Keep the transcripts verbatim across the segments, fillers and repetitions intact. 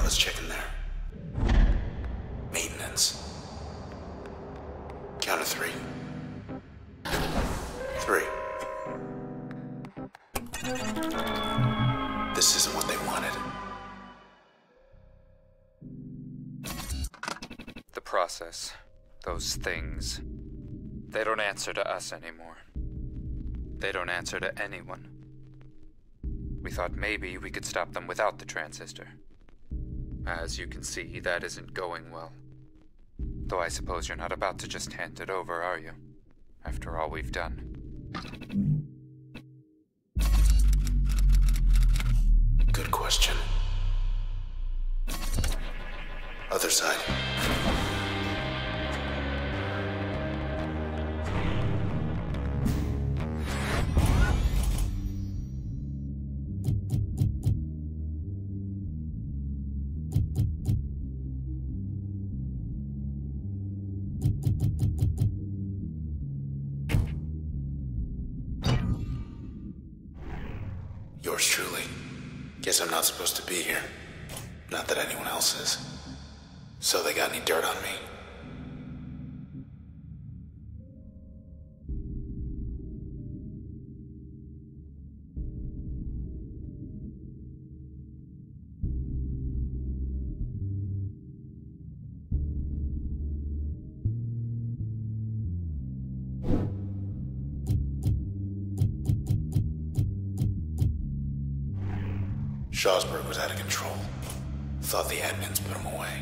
let's check in there. Maintenance. Count of three. Three. This isn't what they wanted. The process. Those things. They don't answer to us anymore. They don't answer to anyone. We thought maybe we could stop them without the transistor. As you can see, that isn't going well. Though I suppose you're not about to just hand it over, are you? After all we've done. Good question. Other side. Yours truly. Guess I'm not supposed to be here. Not that anyone else is. So they got any dirt on me? Shawsburg was out of control. Thought the admins put him away.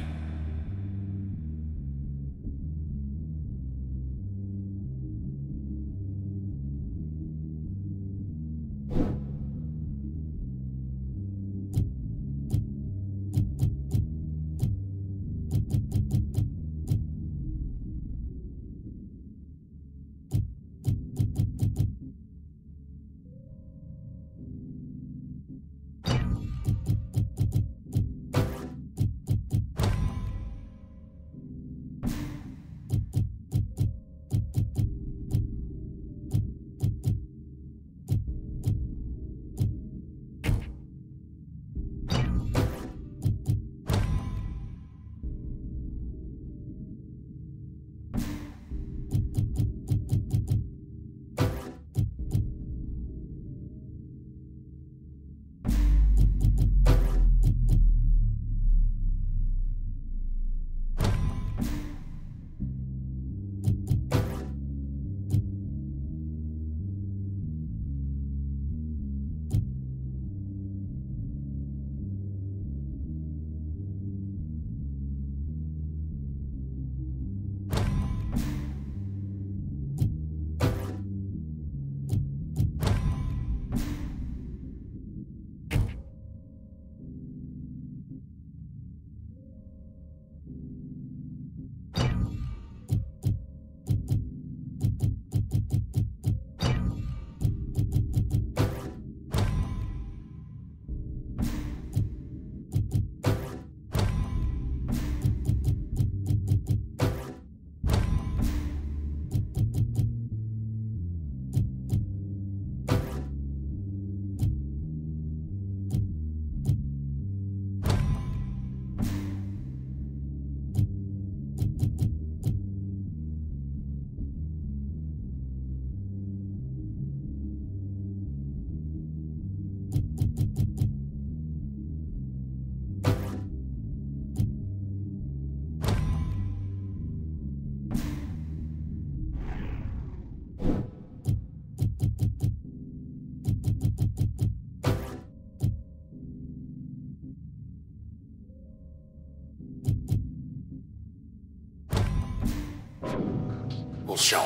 We'll show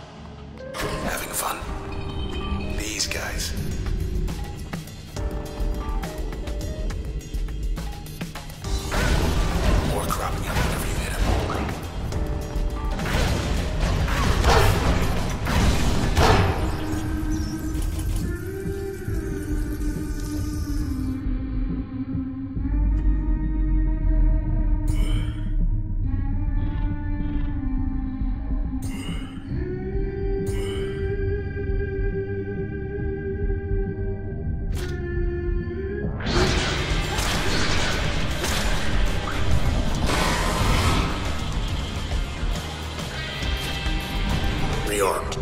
them. Having fun. These guys. More cropping up whenever you hit them. Stay armed.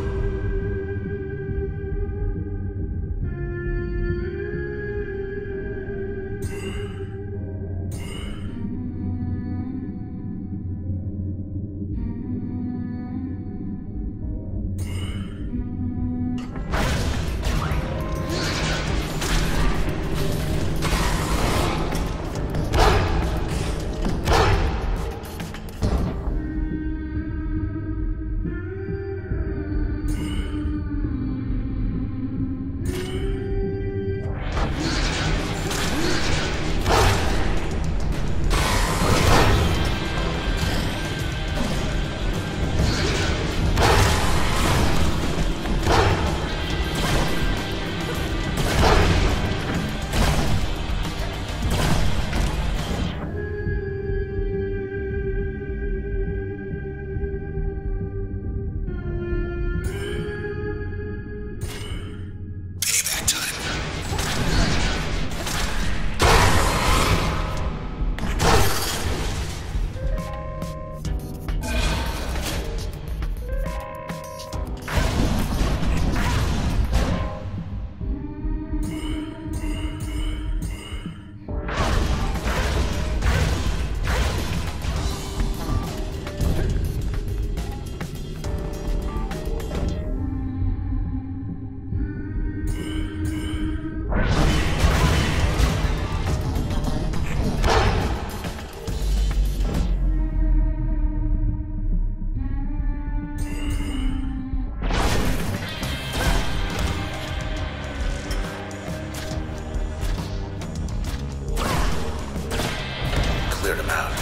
Cleared him out.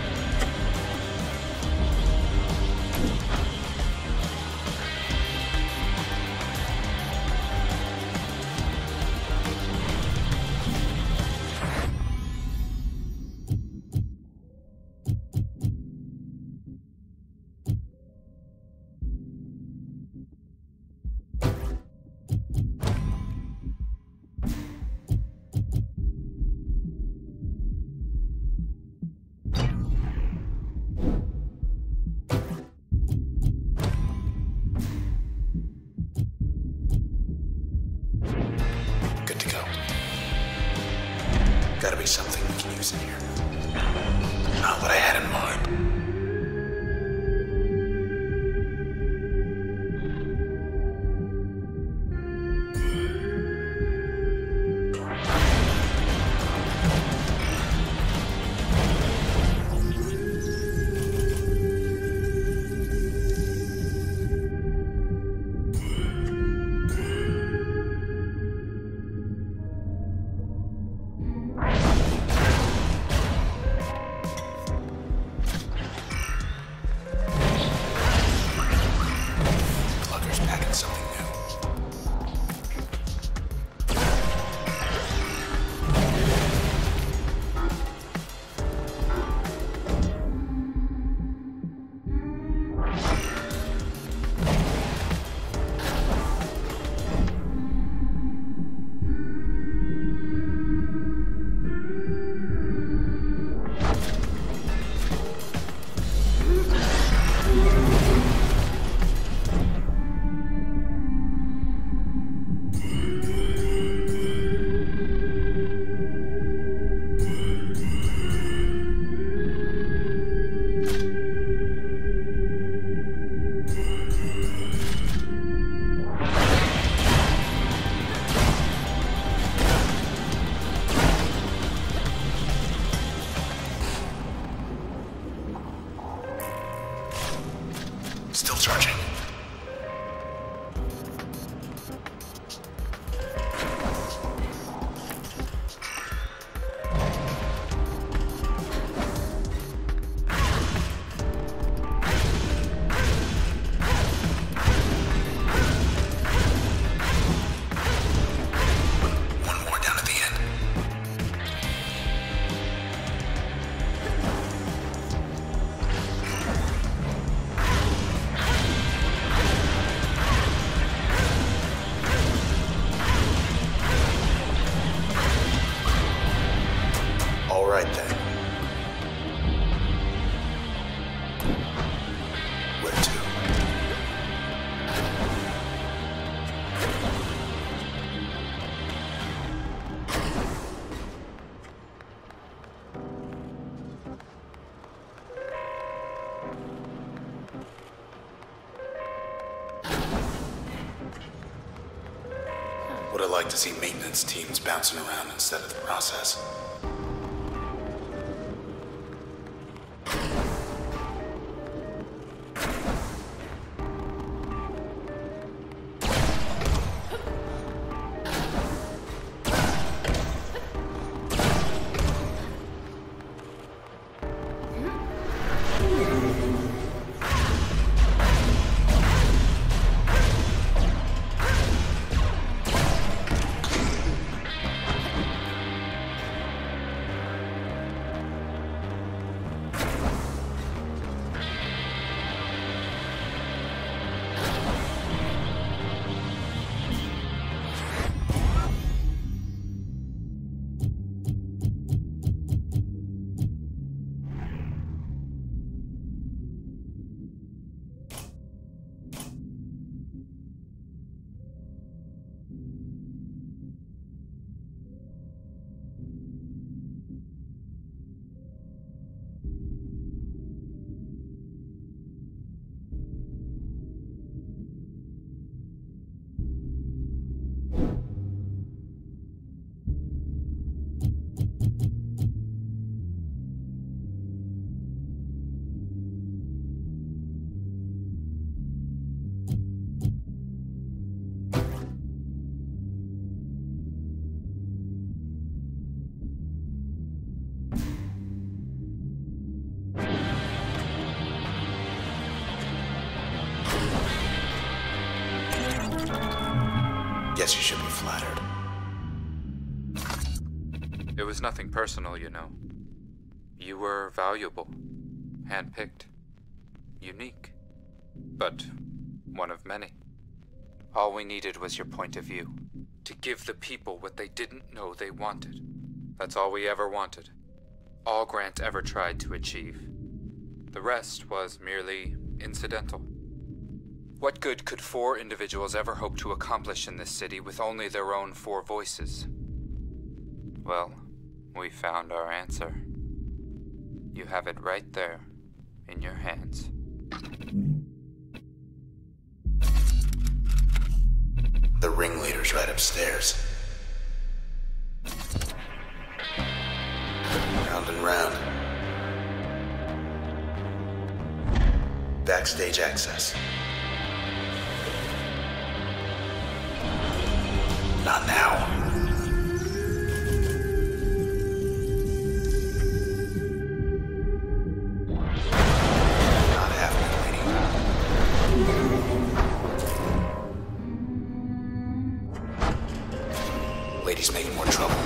Gotta be something we can use in here. Not what I had in mind. Still charging. One more down at the end. Would have liked to see maintenance teams bouncing around instead of the process. Guess you should be flattered. It was nothing personal, you know. You were valuable, handpicked, unique, but one of many. All we needed was your point of view, to give the people what they didn't know they wanted. That's all we ever wanted. All Grant ever tried to achieve. The rest was merely incidental. What good could four individuals ever hope to accomplish in this city with only their own four voices? Well, we found our answer. You have it right there, in your hands. The ringleader's right upstairs. Round and round. Backstage access. Not now. Not happening, lady. Lady's making more trouble.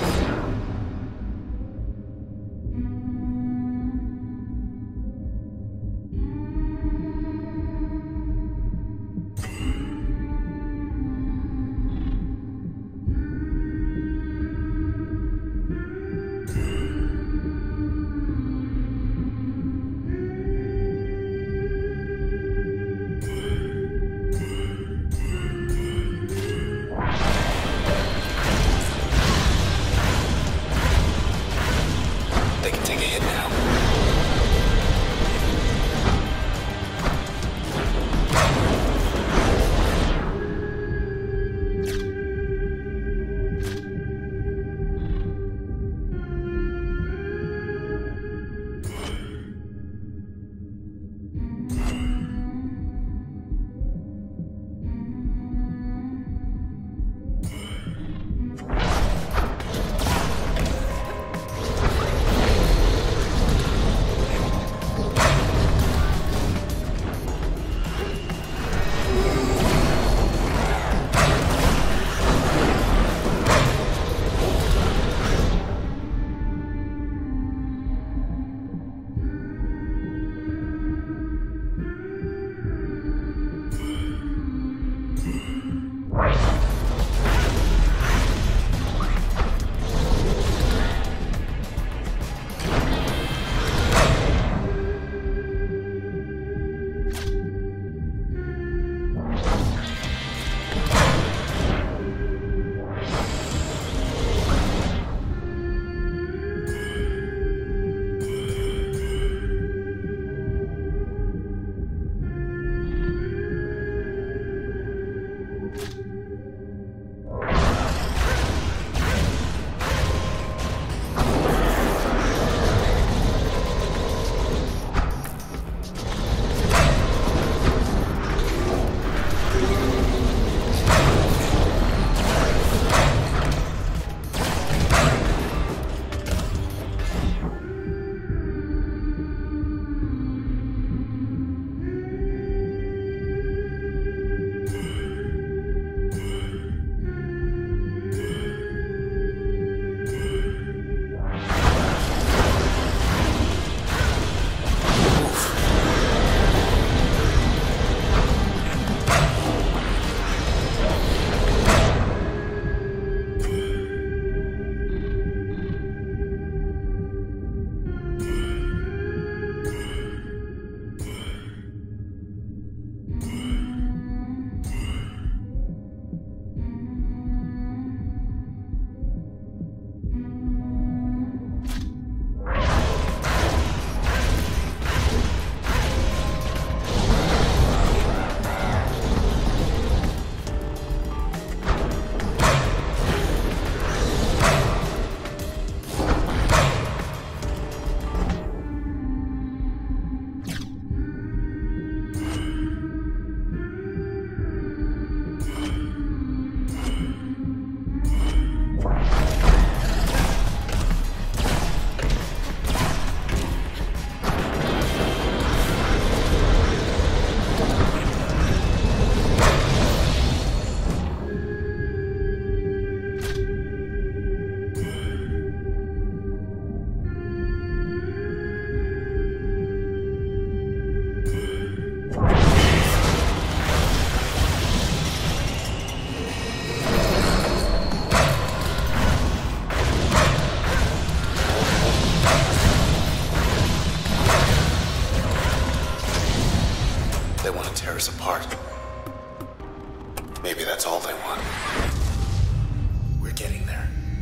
want to tear us apart. Maybe that's all they want. We're getting there.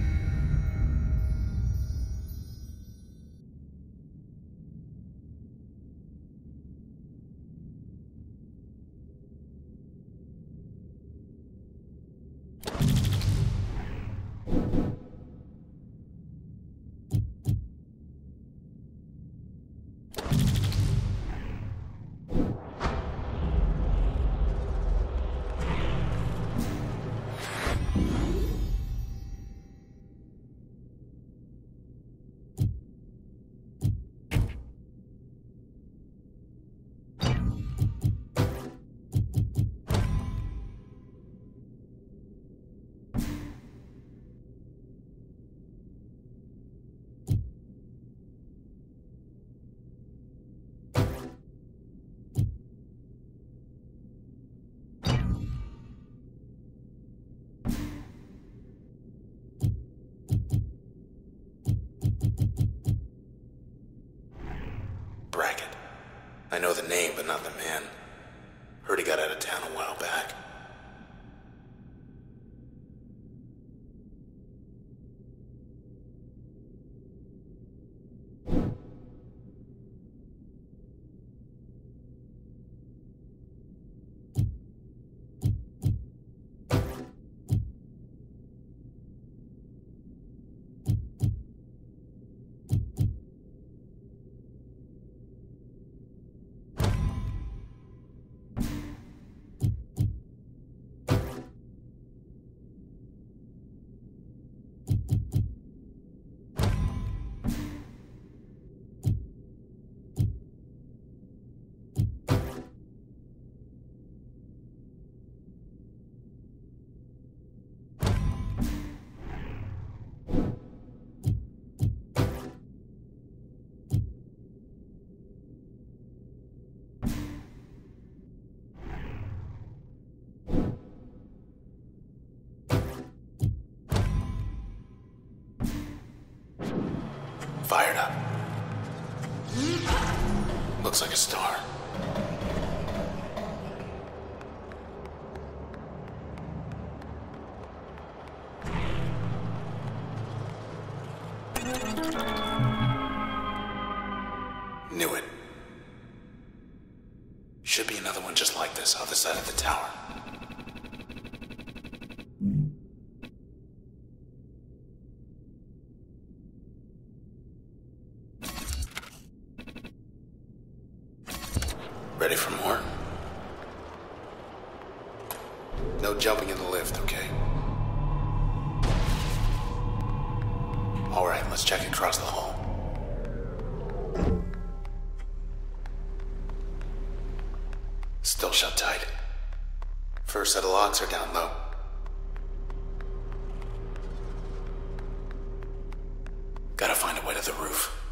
I know the name, but not the man. Heard he got out of town a while back. Fired up. Looks like a star. Knew it. Should be another one just like this, other side of the tower. Ready for more? No jumping in the lift, okay? Alright, let's check across the hall. Still shut tight. First set of locks are down low. Gotta find a way to the roof.